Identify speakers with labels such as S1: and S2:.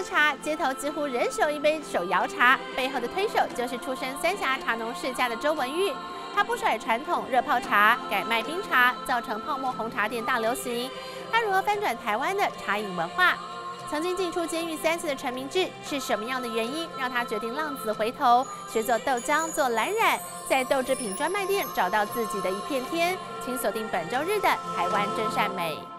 S1: 茶，街头几乎人手一杯手摇茶，背后的推手就是出身三峡茶农世家的周文玉。他不甩传统热泡茶，改卖冰茶，造成泡沫红茶店大流行。他如何翻转台湾的茶饮文化？曾经进出监狱3次的陈明志，是什么样的原因让他决定浪子回头，学做豆浆、做蓝染，在豆制品专卖店找到自己的一片天？请锁定本周日的《台湾真善美》。